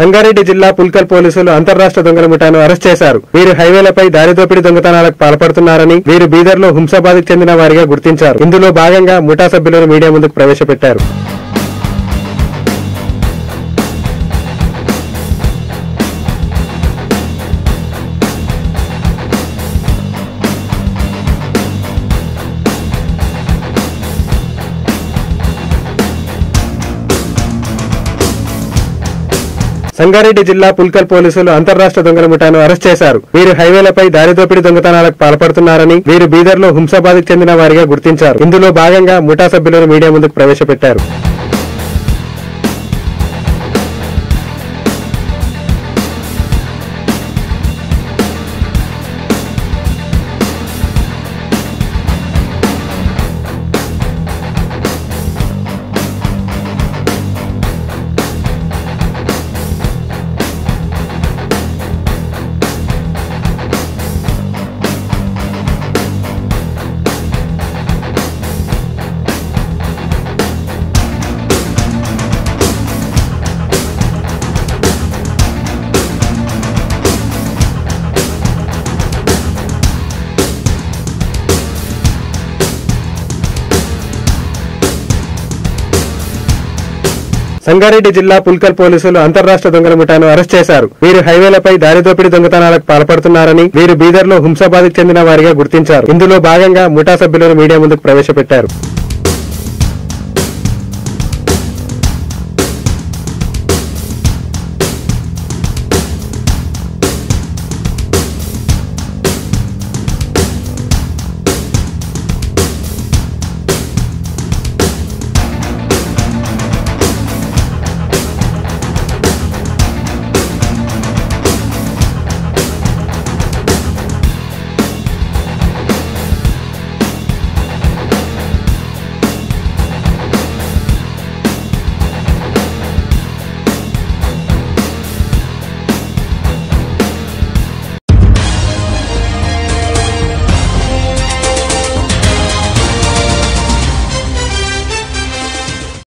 సంగారెడ్డి జిల్లా పుల్కల్ పోలీసులు అంతర్రాష్ట్ర దొంగల ముఠాను అరెస్ట్ చేశారు. వీరు హైవేలపై దారి దోపిడీ దొంగతనాలకు పాల్పడుతున్నారని, వీరు బీదర్లో హుంసాబాద్కు చెందిన వారిగా గుర్తించారు. ఇందులో భాగంగా ముఠా సభ్యులను మీడియా ముందుకు ప్రవేశపెట్టారు. సంగారెడ్డి జిల్లా పుల్కల్ పోలీసులు అంతర్రాష్ట్ర దొంగల ముఠాను అరెస్ట్ చేశారు. వీరు హైవేలపై దారి దోపిడీ దొంగతనాలకు పాల్పడుతున్నారని, వీరు బీదర్లో హుంసాబాద్కు చెందిన వారిగా గుర్తించారు. ఇందులో భాగంగా ముఠా సభ్యులను మీడియా ముందుకు ప్రవేశపెట్టారు. సంగారెడ్డి జిల్లా పుల్కల్ పోలీసులు అంతర్రాష్ట్ర దొంగల ముఠాను అరెస్ట్ చేశారు. వీరు హైవేలపై దారి దోపిడీ దొంగతనాలకు పాల్పడుతున్నారని, వీరు బీదర్లో హుంసాబాద్కు చెందిన వారిగా గుర్తించారు. ఇందులో భాగంగా ముఠా సభ్యులను మీడియా ముందుకు ప్రవేశపెట్టారు.